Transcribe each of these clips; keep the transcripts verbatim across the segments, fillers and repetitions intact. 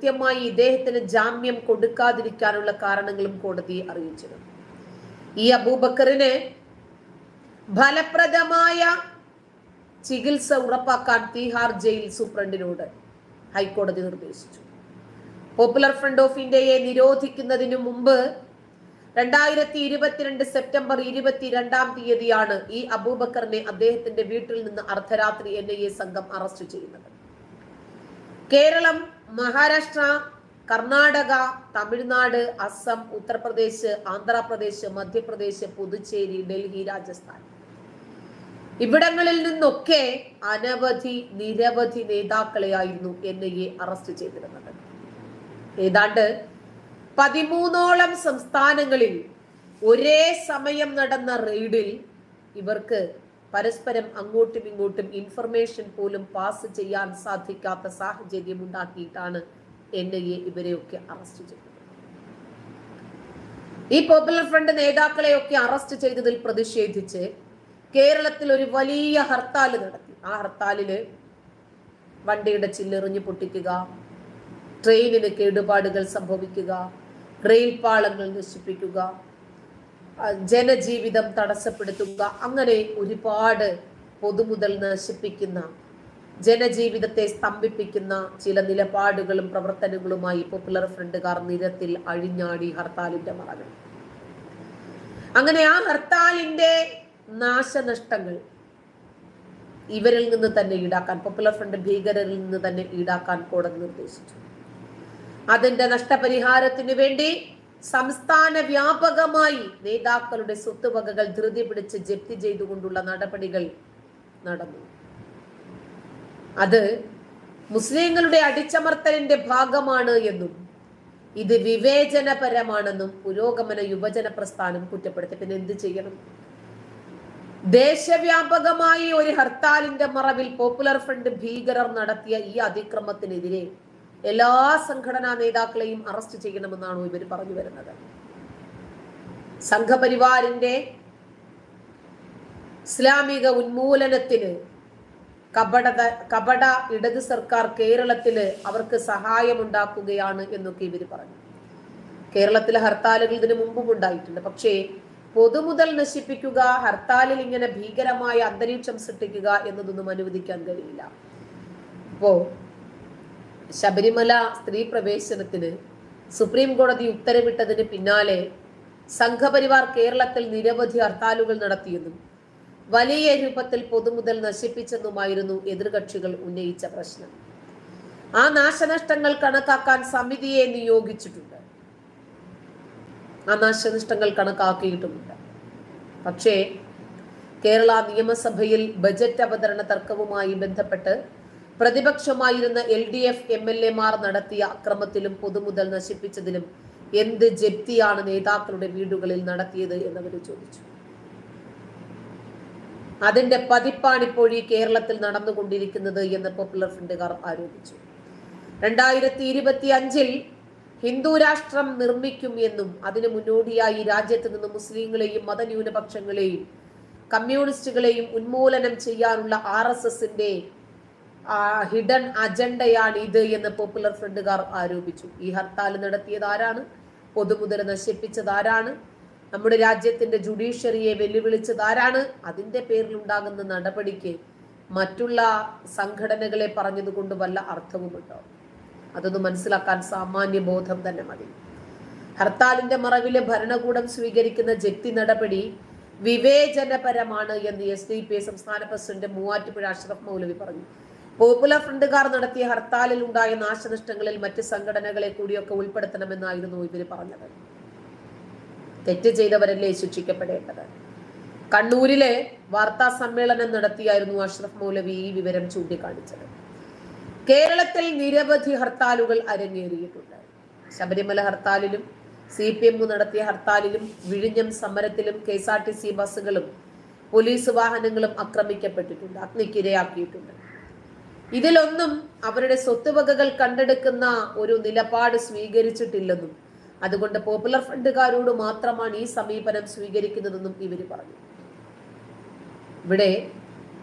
കൃത്യമായി ഇദ്ദേഹത്തിന് ജാമ്യം കൊടുക്കാതിരിക്കാനുള്ള കാരണങ്ങളും കോടതിയെ അറിയിച്ചിരുന്നു. ഈ അബൂബക്കറിന് ഫലപ്രദമായ ചികിത്സ ഉറപ്പാക്കാൻ തീഹാർ ജയിൽ സൂപ്രണ്ടിനോട് ഹൈക്കോടതി നിർദ്ദേശിച്ചു. പോപ്പുലർ ഫ്രണ്ട് ഓഫ് ഇന്ത്യയെ നിരോധിക്കുന്നതിനു മുമ്പ് രണ്ടായിരത്തി ഇരുപത്തിരണ്ട് സെപ്റ്റംബർ ഇരുപത്തിരണ്ടാം തീയതിയാണ് ഈ അബൂബക്കറിനെ അദ്ദേഹത്തിന്റെ വീട്ടിൽ നിന്ന് അർദ്ധരാത്രി എൻ ഐ എ സംഘം അറസ്റ്റ് ചെയ്യുന്നത്. കേരളം, മഹാരാഷ്ട്ര, കർണാടക, തമിഴ്നാട്, അസം, ഉത്തർപ്രദേശ്, ആന്ധ്രാപ്രദേശ്, മധ്യപ്രദേശ്, പുതുച്ചേരി, ഡൽഹി, രാജസ്ഥാൻ ഇവിടങ്ങളിൽ നിന്നൊക്കെ അനവധി നിരവധി നേതാക്കളെയായിരുന്നു എൻ ഐ എ അറസ്റ്റ് ചെയ്തിരുന്നത്. ഏതാണ്ട് പതിമൂന്നോളം സംസ്ഥാനങ്ങളിൽ ഒരേ സമയം നടന്ന റെയ്ഡിൽ ഇവർക്ക് പരസ്പരം അങ്ങോട്ടും ഇങ്ങോട്ടും ഇൻഫർമേഷൻ പോലും പാസ് ചെയ്യാൻ സാധിക്കാത്ത സാഹചര്യം ഉണ്ടാക്കിയിട്ടാണ് എൻ ഐ എ ഇവരെയൊക്കെ അറസ്റ്റ് ചെയ്തത്. ഈ പോപ്പുലർ ഫ്രണ്ട് നേതാക്കളെയൊക്കെ അറസ്റ്റ് ചെയ്തതിൽ പ്രതിഷേധിച്ച് കേരളത്തിൽ ഒരു വലിയ ഹർത്താൽ നടത്തി. ആ ഹർത്താലില് വണ്ടിയുടെ ചില്ലെറിഞ്ഞ് പൊട്ടിക്കുക, ട്രെയിനിന് കേടുപാടുകൾ സംഭവിക്കുക, റെയിൽ പാളങ്ങൾ നശിപ്പിക്കുക, ജനജീവിതം തടസ്സപ്പെടുത്തുക, അങ്ങനെ ഒരുപാട് പൊതുമുതൽ നശിപ്പിക്കുന്ന, ജനജീവിതത്തെ സ്തംഭിപ്പിക്കുന്ന ചില നിലപാടുകളും പ്രവർത്തനങ്ങളുമായി പോപ്പുലർ ഫ്രണ്ടുകാർ നിരത്തിൽ അഴിഞ്ഞാടി ഹർത്താലിന്റെ മറവിൽ. അങ്ങനെ ആ ഹർത്താലിന്റെ നാശനഷ്ടങ്ങൾ ഇവരിൽ നിന്ന് തന്നെ ഈടാക്കാൻ, പോപ്പുലർ ഫ്രണ്ട് ഭീകരരിൽ നിന്ന് തന്നെ ഈടാക്കാൻ കോടതി നിർദ്ദേശിച്ചു. അതിന്റെ നഷ്ടപരിഹാരത്തിന് വേണ്ടി സംസ്ഥാന വ്യാപകമായി നേതാക്കളുടെ സ്വത്തുവകകൾ ധൃതി പിടിച്ച് ജപ്തി ചെയ്തുകൊണ്ടുള്ള നടപടികൾ നടന്നു. അത് മുസ്ലിങ്ങളുടെ അടിച്ചമർത്തലിന്റെ ഭാഗമാണ് എന്നും ഇത് വിവേചനപരമാണെന്നും പുരോഗമന യുവജന പ്രസ്ഥാനം കുറ്റപ്പെടുത്തി. പിന്നെ എന്ത് ചെയ്യണം? ദേശവ്യാപകമായി ഒരു ഹർത്താലിന്റെ മറവിൽ പോപ്പുലർ ഫ്രണ്ട് ഭീകരർ നടത്തിയ ഈ അതിക്രമത്തിനെതിരെ എല്ലാ സംഘടനാ നേതാക്കളെയും അറസ്റ്റ് ചെയ്യണമെന്നാണ് ഇവർ പറഞ്ഞു വരുന്നത്. സംഘപരിവാറിന്റെ ഇസ്ലാമിക ഉന്മൂലനത്തിന് കപട കപട ഇടത് സർക്കാർ കേരളത്തില് അവർക്ക് സഹായമുണ്ടാക്കുകയാണ് എന്നൊക്കെ ഇവർ പറഞ്ഞു. കേരളത്തിലെ ഹർത്താലുകൾ ഇതിനു മുമ്പും ഉണ്ടായിട്ടുണ്ട്. പക്ഷേ പൊതുമുതൽ നശിപ്പിക്കുക, ഹർത്താലിൽ ഇങ്ങനെ ഭീകരമായ അന്തരീക്ഷം സൃഷ്ടിക്കുക എന്നതൊന്നും അനുവദിക്കാൻ കഴിയില്ല. ഇപ്പോ ശബരിമല സ്ത്രീ പ്രവേശനത്തിന് സുപ്രീം കോടതി ഉത്തരവിട്ടതിന് പിന്നാലെ സംഘപരിവാർ കേരളത്തിൽ നിരവധി ഹർത്താലുകൾ നടത്തിയെന്നും വലിയ രൂപത്തിൽ പൊതുമുതൽ നശിപ്പിച്ചെന്നുമായിരുന്നു എതിർകക്ഷികൾ ഉന്നയിച്ച പ്രശ്നം. ആ നാശനഷ്ടങ്ങൾ കണക്കാക്കാൻ സമിതിയെ നിയോഗിച്ചിട്ടുണ്ട്. ആ നാശനഷ്ടങ്ങൾ കണക്കാക്കിയിട്ടുമുണ്ട്. പക്ഷേ കേരള നിയമസഭയിൽ ബജറ്റ് അവതരണ തർക്കവുമായി ബന്ധപ്പെട്ട് പ്രതിപക്ഷമായിരുന്ന എൽ ഡി എഫ് എം എൽ എമാർ നടത്തിയ അക്രമത്തിലും പൊതുമുതൽ നശിപ്പിച്ചതിലും എന്ത് ജപ്തിയാണ് നേതാക്കളുടെ വീടുകളിൽ നടത്തിയത് എന്നവർ ചോദിച്ചു. അതിന്റെ പതിപ്പാണിപ്പോൾ ഈ കേരളത്തിൽ നടന്നുകൊണ്ടിരിക്കുന്നത് എന്ന് പോപ്പുലർ ഫ്രണ്ടുകാർ ആരോപിച്ചു. രണ്ടായിരത്തി ഇരുപത്തി അഞ്ചിൽ ഹിന്ദു രാഷ്ട്രം നിർമ്മിക്കും എന്നും അതിന് മുന്നോടിയായി രാജ്യത്ത് നിന്ന് മുസ്ലിങ്ങളെയും മതന്യൂനപക്ഷങ്ങളെയും കമ്മ്യൂണിസ്റ്റുകളെയും ഉന്മൂലനം ചെയ്യാനുള്ള ആർ എസ് എസിന്റെ ഹിഡൻ അജണ്ടയാണ് ഇത് എന്ന് പോപ്പുലർ ഫ്രണ്ടുകാർ ആരോപിച്ചു. ഈ ഹർത്താൽ നടത്തിയത് ആരാണ്? പൊതുമുതൽ നശിപ്പിച്ചത് ആരാണ്? നമ്മുടെ രാജ്യത്തിന്റെ ജുഡീഷ്യറിയെ വെല്ലുവിളിച്ചത് ആരാണ്? അതിന്റെ പേരിൽ ഉണ്ടാകുന്ന നടപടിക്ക് മറ്റുള്ള സംഘടനകളെ പറഞ്ഞതുകൊണ്ട് വല്ല അർത്ഥവുമുണ്ടോ? അതൊന്ന് മനസ്സിലാക്കാൻ സാമാന്യ ബോധം തന്നെ മതി. ഹർത്താലിന്റെ മറവിലെ ഭരണകൂടം സ്വീകരിക്കുന്ന ജപ്തി നടപടി വിവേചനപരമാണ് എന്ന് എസ് ഡി പി സംസ്ഥാന പ്രസിഡന്റ് മൂവാറ്റുപുഴ അഷ്റഫ് മൗലവി പറഞ്ഞു. പോപ്പുലർ ഫ്രണ്ടുകാർ നടത്തിയ ഹർത്താലിൽ ഉണ്ടായ നാശനഷ്ടങ്ങളിൽ മറ്റ് സംഘടനകളെ കൂടിയൊക്കെ ഉൾപ്പെടുത്തണമെന്നായിരുന്നു ഇവർ പറഞ്ഞത്. തെറ്റ് ചെയ്തവരല്ലേ ശിക്ഷിക്കപ്പെടേണ്ടത്. കണ്ണൂരിലെ വാർത്താ സമ്മേളനം നടത്തിയായിരുന്നു അഷ്റഫ് മൗലവി ഈ വിവരം ചൂണ്ടിക്കാണിച്ചത്. കേരളത്തിൽ നിരവധി ഹർത്താലുകൾ അരങ്ങേറിയിട്ടുണ്ട്. ശബരിമല ഹർത്താലിലും സി പി എം നടത്തിയ ഹർത്താലിലും വിഴിഞ്ഞം സമരത്തിലും K S R T C ബസ്സുകളും പോലീസ് വാഹനങ്ങളും ആക്രമിക്കപ്പെട്ടിട്ടുണ്ട്, അഗ്നിക്കിരയാക്കിയിട്ടുണ്ട്. ഇതിലൊന്നും അവരുടെ സ്വത്തുവകകൾ കണ്ടെടുക്കുന്ന ഒരു നിലപാട് സ്വീകരിച്ചിട്ടില്ലെന്നും അതുകൊണ്ട് പോപ്പുലർ ഫ്രണ്ടുകാരോട് മാത്രമാണ് ഈ സമീപനം സ്വീകരിക്കുന്നതെന്നും ഇവർ പറഞ്ഞു. ഇവിടെ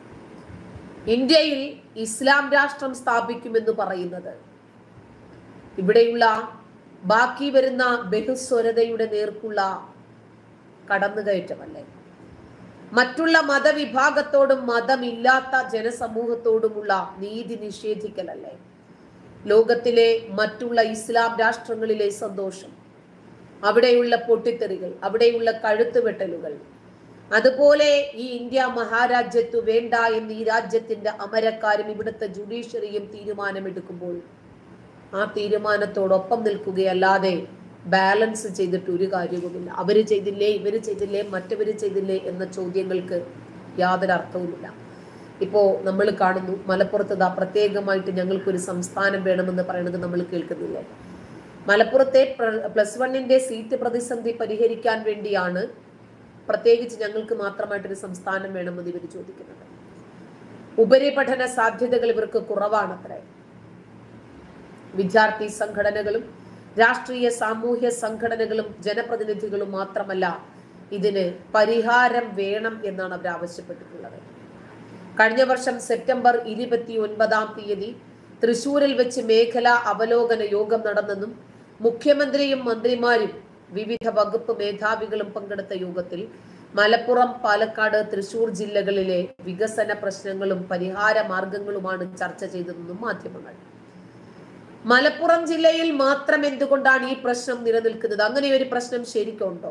ഇന്ത്യയിൽ ഇസ്ലാം രാഷ്ട്രം സ്ഥാപിക്കുമെന്ന് പറയുന്നത് ഇവിടെയുള്ള ബാക്കി വരുന്ന ബഹുസ്വരതയുടെ നേർക്കുള്ള കടന്നുകയറ്റമല്ലേ? മറ്റുള്ള മതവിഭാഗത്തോടും മതമില്ലാത്ത ജനസമൂഹത്തോടുമുള്ള നീതി നിഷേധിക്കലല്ലേ? ലോകത്തിലെ മറ്റുള്ള ഇസ്ലാം രാഷ്ട്രങ്ങളിലെ സന്തോഷം, അവിടെയുള്ള പൊട്ടിത്തെറികൾ, അവിടെയുള്ള കഴുത്തുവെട്ടലുകൾ, അതുപോലെ ഈ ഇന്ത്യ മഹാരാജ്യത്തു വേണ്ട എന്ന് ഈ രാജ്യത്തിന്റെ അമരക്കാരും ഇവിടുത്തെ ജുഡീഷ്യറിയും തീരുമാനമെടുക്കുമ്പോൾ ആ തീരുമാനത്തോടൊപ്പം നിൽക്കുകയല്ലാതെ ബാലൻസ് ചെയ്തിട്ട് ഒരു കാര്യവുമില്ല. അവര് ചെയ്തില്ലേ, ഇവര് ചെയ്തില്ലേ, മറ്റവര് ചെയ്തില്ലേ എന്ന ചോദ്യങ്ങൾക്ക് യാതൊരു അർത്ഥവുമില്ല. ഇപ്പോ നമ്മൾ കാണുന്നു മലപ്പുറത്ത് ദാ പ്രത്യേകമായിട്ട് ഞങ്ങൾക്കൊരു സംസ്ഥാനം വേണമെന്ന് പറയുന്നത് നമ്മൾ കേൾക്കുന്നില്ലേ? മലപ്പുറത്തെ പ്ലസ് വണ്ണിന്റെ സീറ്റ് പ്രതിസന്ധി പരിഹരിക്കാൻ വേണ്ടിയാണ് പ്രത്യേകിച്ച് ഞങ്ങൾക്ക് മാത്രമായിട്ടൊരു സംസ്ഥാനം വേണമെന്ന് ഇവർ ചോദിക്കുന്നത്. ഉപരിപഠന സാധ്യതകൾ ഇവർക്ക് കുറവാണത്രേ. വിദ്യാർത്ഥി സംഘടനകളും രാഷ്ട്രീയ സാമൂഹ്യ സംഘടനകളും ജനപ്രതിനിധികളും മാത്രമല്ല ഇതിന് പരിഹാരം വേണം എന്നാണ് അവർ ആവശ്യപ്പെട്ടിട്ടുള്ളത്. കഴിഞ്ഞ വർഷം സെപ്റ്റംബർ ഇരുപത്തി ഒൻപതാം തീയതി തൃശൂരിൽ വെച്ച് മേഖലാ അവലോകന യോഗം നടന്നെന്നും മുഖ്യമന്ത്രിയും മന്ത്രിമാരും വിവിധ വകുപ്പ് മേധാവികളും പങ്കെടുത്ത യോഗത്തിൽ മലപ്പുറം, പാലക്കാട്, തൃശൂർ ജില്ലകളിലെ വികസന പ്രശ്നങ്ങളും പരിഹാര മാർഗങ്ങളുമാണ് ചർച്ച ചെയ്തതെന്നും മാധ്യമങ്ങൾ. മലപ്പുറം ജില്ലയിൽ മാത്രം എന്തുകൊണ്ടാണ് ഈ പ്രശ്നം നിലനിൽക്കുന്നത്? അങ്ങനെ ഒരു പ്രശ്നം ശരിക്കുണ്ടോ?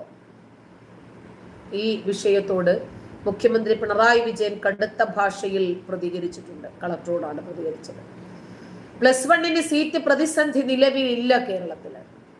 ഈ വിഷയത്തോട് മുഖ്യമന്ത്രി പിണറായി വിജയൻ കടുത്ത ഭാഷയിൽ പ്രതികരിച്ചിട്ടുണ്ട്. കളക്ടറോടാണ് പ്രതികരിച്ചത്. പ്ലസ് വണ്ണിന് സീറ്റ് പ്രതിസന്ധി നിലവിലില്ല കേരളത്തില്.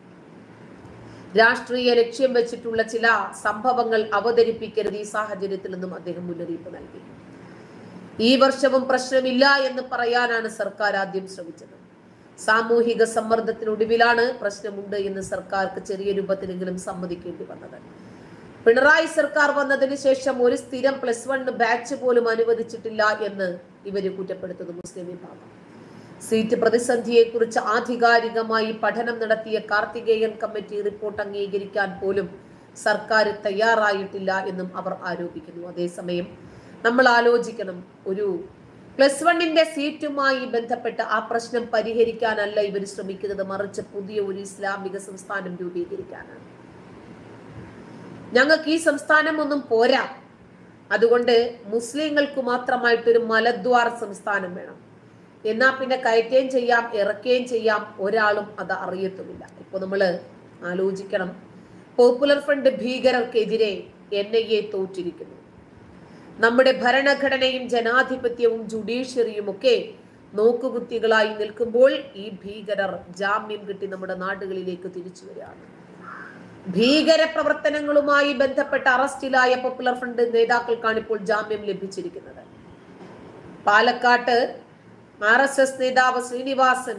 രാഷ്ട്രീയ ലക്ഷ്യം വെച്ചിട്ടുള്ള ചില സംഭവങ്ങൾ അവതരിപ്പിക്കരുത് ഈ സാഹചര്യത്തിൽ നിന്നും അദ്ദേഹം മുന്നറിയിപ്പ് നൽകി. ഈ വർഷവും പ്രശ്നമില്ല എന്ന് പറയാനാണ് സർക്കാർ ആദ്യം ശ്രമിച്ചത്. സാമൂഹിക സമ്മർദ്ദത്തിനൊടുവിലാണ് പ്രശ്നമുണ്ട് എന്ന് സർക്കാർക്ക് ചെറിയ രൂപത്തിലെങ്കിലും സമ്മതിക്കേണ്ടി വന്നത്. പിണറായി സർക്കാർ വന്നതിന് ശേഷം ഒരു സ്ഥിരം പ്ലസ് വൺ ബാച്ച് പോലും അനുവദിച്ചിട്ടില്ല എന്ന് ഇവര് കുറ്റപ്പെടുത്തുന്നു മുസ്ലിം വിഭാഗം. സീറ്റ് പ്രതിസന്ധിയെ കുറിച്ച് ആധികാരികമായി പഠനം നടത്തിയ കാർത്തികേയൻ കമ്മിറ്റി റിപ്പോർട്ട് അംഗീകരിക്കാൻ പോലും സർക്കാർ തയ്യാറായിട്ടില്ല എന്നും അവർ ആരോപിക്കുന്നു. അതേസമയം നമ്മൾ ആലോചിക്കണം, ഒരു പ്ലസ് വണ്ണിന്റെ സീറ്റുമായി ബന്ധപ്പെട്ട് ആ പ്രശ്നം പരിഹരിക്കാനല്ല ഇവർ ശ്രമിക്കുന്നത്, മറിച്ച് പുതിയ ഒരു ഇസ്ലാമിക സംസ്ഥാനം രൂപീകരിക്കാനാണ്. ഞങ്ങൾക്ക് ഈ സംസ്ഥാനം ഒന്നും പോരാ, അതുകൊണ്ട് മുസ്ലിങ്ങൾക്ക് മാത്രമായിട്ടൊരു മലദ്വാർ സംസ്ഥാനം വേണം. എന്നാ പിന്നെ കയറ്റുകയും ചെയ്യാം, ഇറക്കുകയും ചെയ്യാം, ഒരാളും അത് അറിയത്തുമില്ല. ഇപ്പൊ നമ്മള് ആലോചിക്കണം, പോപ്പുലർ ഫ്രണ്ട് ഭീകരർക്കെതിരെ എൻ ഐ എ തോറ്റിരിക്കുന്നു. നമ്മുടെ ഭരണഘടനയും ജനാധിപത്യവും ജുഡീഷ്യറിയും ഒക്കെ നോക്കുകുത്തികളായി നിൽക്കുമ്പോൾ ഈ ഭീകരർ ജാമ്യം കിട്ടി നമ്മുടെ നാടുകളിലേക്ക് തിരിച്ചു വരികയാണ്. ഭീകര പ്രവർത്തനങ്ങളുമായി ബന്ധപ്പെട്ട അറസ്റ്റിലായ പോപ്പുലർ ഫ്രണ്ട് നേതാക്കൾക്കാണ് ഇപ്പോൾ ജാമ്യം ലഭിച്ചിരിക്കുന്നത്. പാലക്കാട്ട് ആർ എസ് എസ് നേതാവ് ശ്രീനിവാസൻ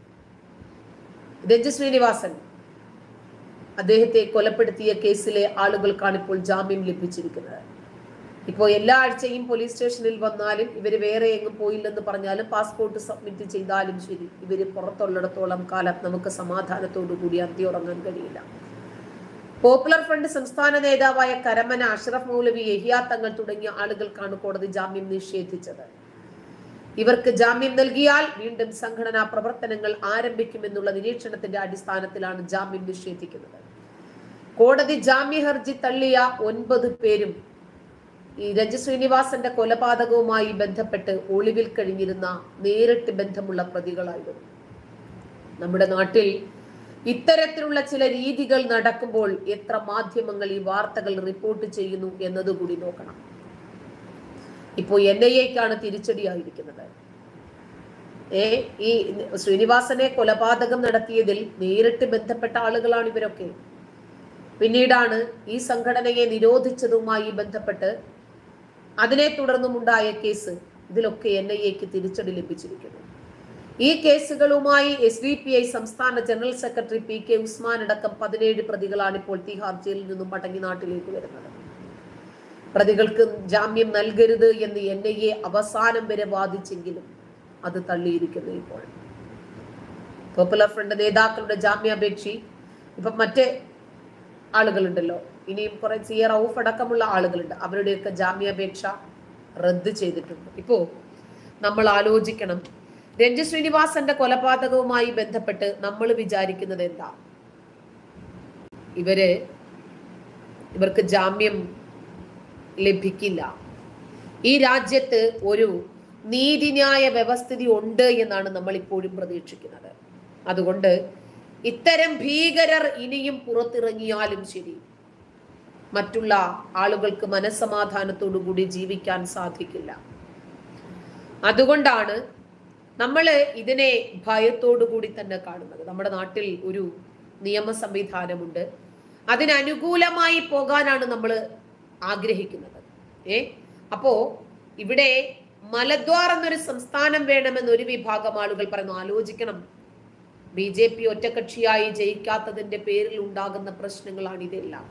രഞ്ജി ശ്രീനിവാസൻ അദ്ദേഹത്തെ കൊലപ്പെടുത്തിയ കേസിലെ ആളുകൾക്കാണ് ഇപ്പോൾ ജാമ്യം ലഭിച്ചിരിക്കുന്നത്. ഇപ്പോൾ എല്ലാ ആഴ്ചയും പോലീസ് സ്റ്റേഷനിൽ വന്നാലും ഇവര് വേറെ എങ്ങും പോയില്ലെന്ന് പറഞ്ഞാലും പാസ്പോർട്ട് സബ്മിറ്റ് ചെയ്താലും ശരി, ഇവര് പുറത്തുള്ളിടത്തോളം കാലം നമുക്ക് സമാധാനത്തോടു കൂടി അന്തി ഉറങ്ങാൻ കഴിയില്ല. പോപ്പുലർ ഫ്രണ്ട് സംസ്ഥാന നേതാവായ കരമന, അഷ്റഫ് മൗലവി, യഹിയ തങ്ങൾ തുടങ്ങിയ ആളുകൾക്കാണ് കോടതി ജാമ്യം നിഷേധിച്ചത്. ഇവർക്ക് ജാമ്യം നൽകിയാൽ വീണ്ടും സംഘടനാ പ്രവർത്തനങ്ങൾ ആരംഭിക്കുമെന്നുള്ള നിരീക്ഷണത്തിന്റെ അടിസ്ഥാനത്തിലാണ് ജാമ്യം നിഷേധിക്കുന്നത്. കോടതി ജാമ്യ ഹർജി തള്ളിയ ഒൻപത് പേരും ഈ രഞ്ജി ശ്രീനിവാസന്റെ കൊലപാതകവുമായി ബന്ധപ്പെട്ട് ഒളിവിൽ കഴിഞ്ഞിരുന്ന നേരിട്ട് ബന്ധമുള്ള പ്രതികളായിരുന്നു. നമ്മുടെ നാട്ടിൽ ഇത്തരത്തിലുള്ള ചില രീതികൾ നടക്കുമ്പോൾ എത്ര മാധ്യമങ്ങൾ ഈ വാർത്തകൾ റിപ്പോർട്ട് ചെയ്യുന്നു എന്നതുകൂടി നോക്കണം. ഇപ്പോൾ എൻ ഐ എക്കാണ് തിരിച്ചടിയായിരിക്കുന്നത്. ഏ ഈ ശ്രീനിവാസനെ കൊലപാതകം നടത്തിയതിൽ നേരിട്ട് ബന്ധപ്പെട്ട ആളുകളാണ് ഇവരൊക്കെ. പിന്നീടാണ് ഈ സംഘടനയെ നിരോധിച്ചതുമായി ബന്ധപ്പെട്ട് അതിനെ തുടർന്നുമുണ്ടായ കേസ്. ഇതിലൊക്കെ എൻ ഐ എക്ക് തിരിച്ചടി ലഭിച്ചിരിക്കുന്നു. ഈ കേസുകളുമായി എസ് ഡി പി ഐ സംസ്ഥാന general secretary P K Usman അടക്കം പതിനേഴ് പ്രതികളാണ് ഇപ്പോൾ തിഹാർ ജയിലിൽ നിന്നും മടങ്ങി നാട്ടിലേക്ക് വരുന്നത്. പ്രതികൾക്ക് ജാമ്യം നൽകരുത് എന്ന് എൻ ഐ എ അവസാനം വരെ വാദിച്ചെങ്കിലും അത് തള്ളിയിരിക്കുന്നു. ഇപ്പോൾ പോപ്പുലർ ഫ്രണ്ട് നേതാക്കളുടെ ജാമ്യാപേക്ഷ ഇപ്പൊ മറ്റേ ആളുകളുണ്ടല്ലോ, ഇനിയും കുറെ സി എ റൌഫ് അടക്കമുള്ള ആളുകളുണ്ട്, അവരുടെയൊക്കെ ജാമ്യാപേക്ഷ റദ്ദ് ചെയ്തിട്ടുണ്ട്. ഇപ്പോ നമ്മൾ ആലോചിക്കണം, രഞ്ജി ശ്രീനിവാസന്റെ കൊലപാതകവുമായി ബന്ധപ്പെട്ട് നമ്മൾ വിചാരിക്കുന്നത് എന്താ? ഇവര് ഇവർക്ക് ജാമ്യം ലഭിക്കില്ല. ഈ രാജ്യത്ത് ഒരു നീതിന്യായ വ്യവസ്ഥിതി ഉണ്ട് എന്നാണ് നമ്മൾ ഇപ്പോഴും പ്രതീക്ഷിക്കുന്നത്. അതുകൊണ്ട് ഇത്തരം ഭീകരർ ഇനിയും പുറത്തിറങ്ങിയാലും ശരി, മറ്റുള്ള ആളുകൾക്ക് മനസ്സമാധാനത്തോടു കൂടി ജീവിക്കാൻ സാധിക്കില്ല. അതുകൊണ്ടാണ് നമ്മൾ ഇതിനെ ഭയത്തോടു കൂടി തന്നെ കാണുന്നത്. നമ്മുടെ നാട്ടിൽ ഒരു നിയമ സംവിധാനമുണ്ട്, അതിനനുകൂലമായി പോകാനാണ് നമ്മൾ ആഗ്രഹിക്കുന്നത്. ഏ അപ്പോ ഇവിടെ മലദ്വാർ എന്നൊരു സംസ്ഥാനം വേണമെന്ന് ഒരു വിഭാഗം ആളുകൾ പറയുന്നു. ആലോചിക്കണം, ബി ജെ പി ഒറ്റകക്ഷിയായി ജയിക്കാത്തതിന്റെ പേരിൽ ഉണ്ടാകുന്ന പ്രശ്നങ്ങളാണ് ഇതെല്ലാം.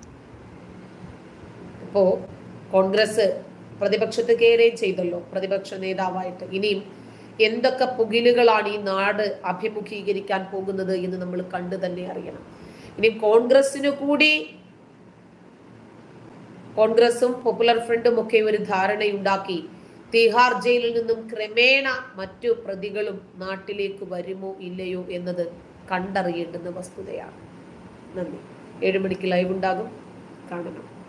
ഇപ്പോ കോൺഗ്രസ് പ്രതിപക്ഷത്ത് കയറുകയും ചെയ്തല്ലോ, പ്രതിപക്ഷ നേതാവായിട്ട്. ഇനിയും എന്തൊക്കെ പുകിലുകളാണ് ഈ നാട് അഭിമുഖീകരിക്കാൻ പോകുന്നത് എന്ന് നമ്മൾ കണ്ടു തന്നെ അറിയണം. ഇനി കോൺഗ്രസിനു കൂടി, കോൺഗ്രസും പോപ്പുലർ ഫ്രണ്ടും ഒക്കെ ഒരു ധാരണയുണ്ടാക്കി തിഹാർ ജയിലിൽ നിന്നും ക്രമേണ മറ്റു പ്രതികളും നാട്ടിലേക്ക് വരുമോ ഇല്ലയോ എന്നത് കണ്ടറിയേണ്ടുന്ന വസ്തുതയാണ്. നന്ദി. ഏഴു മണിക്ക് ലൈവ് ഉണ്ടാകും, കാണണം.